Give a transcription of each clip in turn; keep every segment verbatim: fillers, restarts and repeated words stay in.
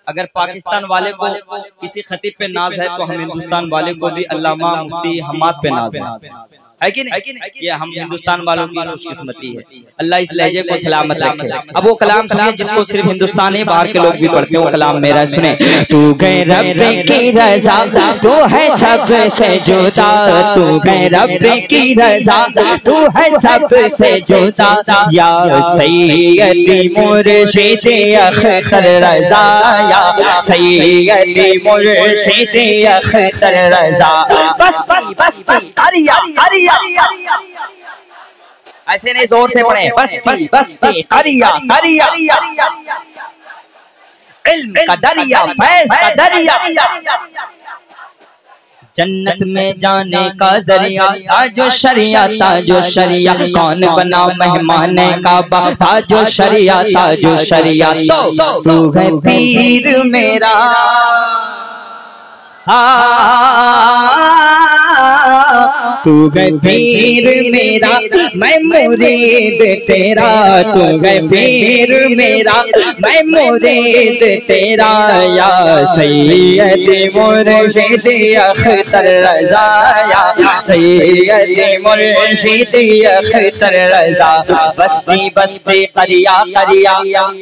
अगर पाकिस्तान वाले को किसी खतीब पे नाज है तो हम हिंदुस्तान वाले को भी अल्लामा मुफ्ती हम्माद पे नाज है, है कि नहीं? ये हम हिंदुस्तान वालों की खुशकिस्मती है। अल्लाह इस लहजे को सलामत रखे। अब वो कलाम सुनिए जिसको सिर्फ हिंदुस्तानी बाहर के लोग भी पढ़ते हैं, वो कलाम मेरा सुने। तू गए रब की रजा तू है सबसे जुदा, तू गए रब की रजा तू है सबसे जुदा, या सैयदी मुर्शिद अख्तर रजा, या सैयदी मुर्शिद अख्तर रजा। बस बस बस बस करिया करिया, ऐसे नहीं जोर से पढ़े, बस्ती बस्ती करिया करिया, इल्म का दरिया फैज़ का दरिया, जन्नत में जाने का जरिया, ताजो शरिया ताजो शरिया, कौन बना मेहमान काबा, ताजो शरिया ताजो शरिया। तो तू है पीर मेरा, तू गए पीर मेरा मैं मुरीद तेरा, तू गए पीर मेरा मैं मुरीद तेरा, या सैयदी मुर्शिद अख्तर रजा, या सैयदी मुर्शिद अख्तर रजा। बस्ती बस्ती करिया करिया,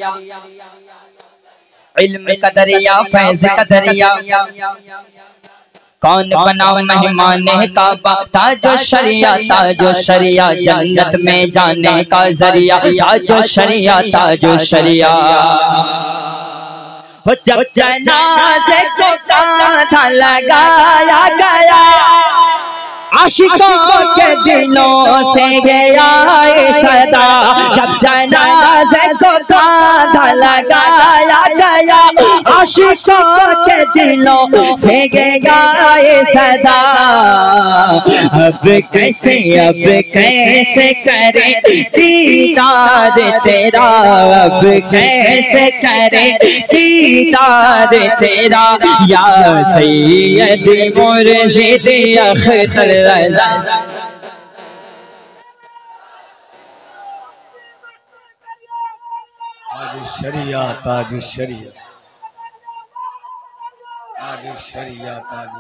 इल्म का दरिया फैज़ का दरिया, कौन बना मेहमान काबा, ताजो शरिया ताजो शरिया, जन्नत में जाने का जरिया, ताजो शरिया ताजो शरिया। हो जब जनाज़े को कांधा लगाया गया, आशिकों के दिलों से गया सदा, जब जनाज़े को कांधा लगाया गया, आशिकों के दिलों से गया सदा। अब कैसे अब कैसे करे दीदार तेरा, अब कैसे करे दीदार तेरा, या सैयदी मुर्शिद अख्तर रजा। ताज शरिया ताज शरिया, ताज शरिया ताज,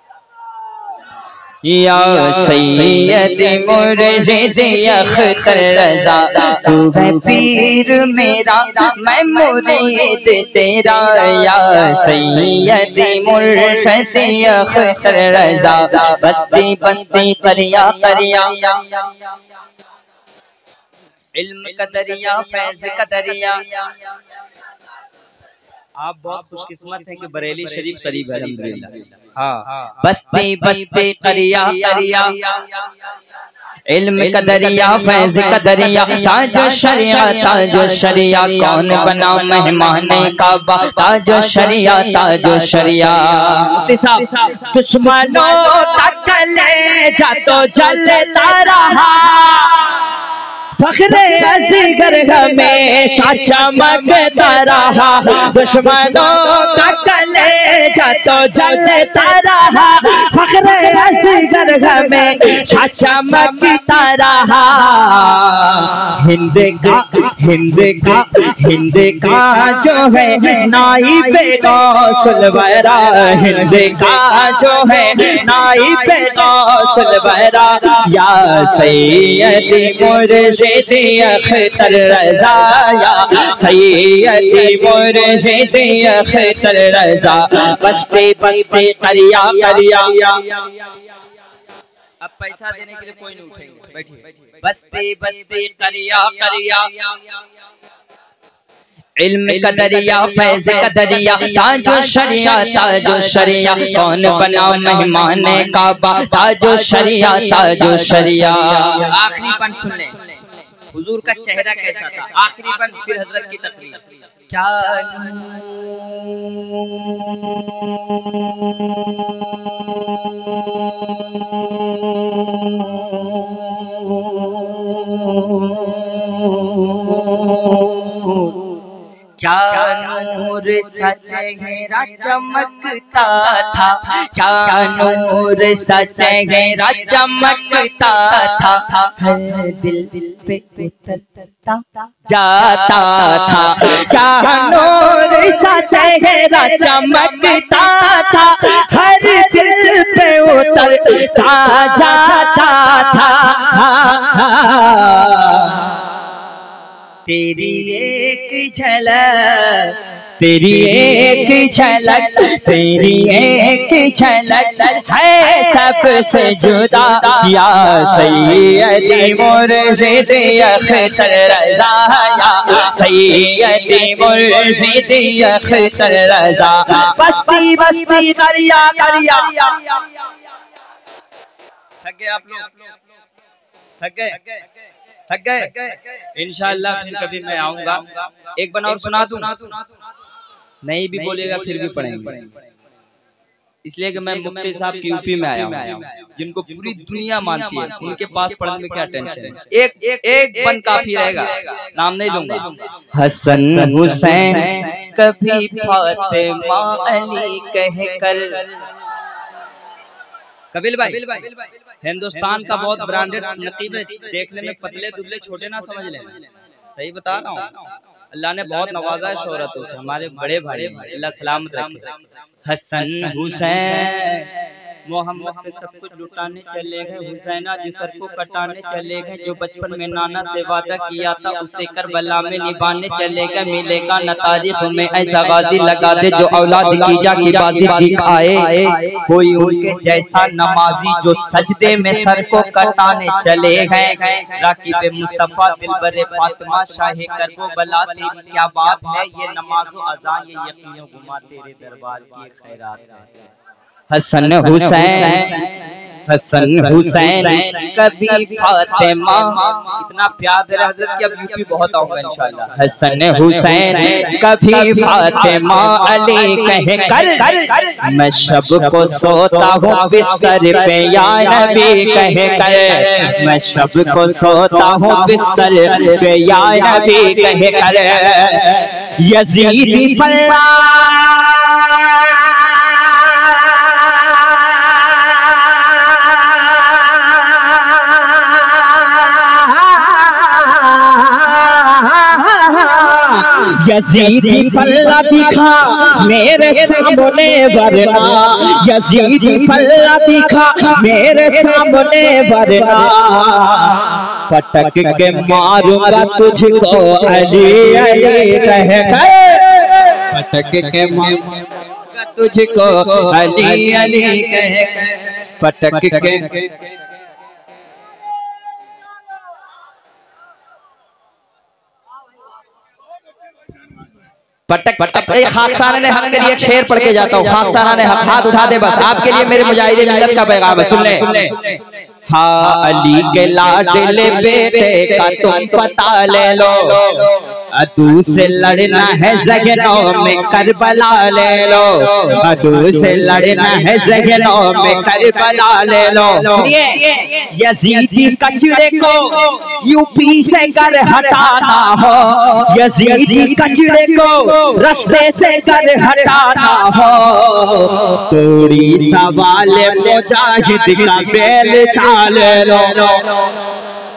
या सैयदी मुर्शिद अख्तर रजा, तू है पीर मेरा मैं मुरीद तेरा, या सैयदी मुर्शिद अख्तर रजा। बस्ती बस्ती करिया करिया, इल्म का दरिया फैज़ का दरिया। आप बहुत खुशकिस्मत हैं कि बरेली शरीफ करीब है अल्हम्दुलिल्लाह। हाँ, बस्ती बस्ती करिया करिया, इल्म का दरिया फैज़ का दरिया, ताजो शरिया ताजो शरिया, कौन बना मेहमान काबा, ताजो शरिया ताजो शरिया। दुश्मनों का कलेजा तो जलता रहा, फख्रे असगर हमेशा चमकता रहा, दुश्मनों का कलेजा तो जलता रहा, फख्रे असगर हमेशा चमकता रहा। हिंद का हिंद का हिंद का जो है नाइबे गौसुल वरा, हिंद का जो है नाइबे गौसुल वरा, या सैयदी मुर्शिद अख्तर रजा, या सैयदी मुर्शिद अख्तर रजा। बस्ती बस्ती करिया करिया, अब पैसा देने के लिए कोई नहीं उठेंगे, बैठिए। बस्ती बस्ती करिया करिया, इल्म का दरिया फैज़ का दरिया, ताजो शरिया ताजो शरिया, कौन बना मेहमान काबा, ताजो शरिया ताजो शरिया। आखिरी पन सुन ले, हुजूर का चेहरा कैसा था, आखिरी पन, फिर हजरत की तकरीर। क्या क्या नूर सा चेहरा चमकता था, क्या नूर सा चेहरा चमकता था, हर दिल पे उतरता जाता था। क्या नूर सा चेहरा चेहरा चमकता था, हर दिल पे उतरता जाता था। तेरी एक झलक, तेरी एक झलक, तेरी एक झलक है सबसे जुदा, या सैयदी मुर्शिद अख्तर रज़ा, या सैयदी मुर्शिद अख्तर रज़ा। बस्ती बस्ती करिया करिया। थक गए आप लोग? थक गए? थक गए? इंशाअल्लाह फिर कभी मैं आऊंगा। एक बना और सुना दूं? नहीं भी बोलेगा फिर भी पढ़ेंगे, इसलिए कि मैं मुफ्ती साहब की यूपी में आया हूँ, जिनको पूरी दुनिया मानती है, उनके पास पढ़ने में क्या टेंशन है। एक एक एक बन काफी रहेगा, नाम नहीं लूंगा। हसन हुसैन कभी फातिमा अली कहकर। कबील भाई, हिंदुस्तान का बहुत ब्रांडेड नकीब है, देखने में पतले दुबले छोटे ना समझ लेना, सही बता रहा हूँ। अल्लाह ने बहुत नवाजा है शोहरतों से, हमारे बड़े भाई, अल्लाह सलामत रखे। हसन हुसैन मोहम्मद पे सब कुछ लुटाने चले गए, हुसैना जिस सर को कटाने चले गए, जो बचपन में नाना से वादा किया था उसे करबला में निभाने चले गए। मिलेगा न तारीख में ऐसा गाजी लगा दे, जो औलाद की जा की बाजी दिखाए, कोई उनके जैसा नमाजी जो सजदे में सर को कटाने चले गए। राकीब मुस्तफा दिलबरे फातिमा शाहे करबला, तेरी क्या बात है, ये नमाज़ो अज़ान ये यकीनो गुमा तेरे दरबार की खैरात है। हसन हुसैन, हसन हुसैन कभी फातिमा, इतना प्यार दे हज़रत की, अब यूपी बहुत आऊंगा इंशाअल्लाह। हसन हुसैन कभी फातिमा अली कह कर, मैं शब को सोता हूँ बिस्तर पे या नबी कह कर, मैं शब को सोता हूँ बिस्तर पे या नबी कह कर। यजीदी पल्ला यजीदी पल्ला दिखा मेरे सामने वरना, यजीदी पल्ला दिखा मेरे सामने वरना, पटक के मारूंगा तुझको अली अली कह कर, पटक के मारूंगा तुझको अली अली कह कर, पटक के। पटक पटक खाकसाना ने हक के लिए शेर पढ़ के जाता हूँ। खाकसाना ने हक, हाथ उठा दे बस, आपके लिए मेरे मुजाहिदे मिल्लत का पैगाम है, सुन ले। हाँ अली के लाडले बेटे का तुम पता ले लो, अदू से लड़ना है ज़हनों में करबला ले लो, अदू से लड़ना है ज़हनों में करबला ले लो। यजीदी कचड़े को यूपी से कर हटाना हो, यजीदी कचड़े को रास्ते से कर हटाना हो, थोड़ी सवाल मुजाहिद का बेल चाल लो,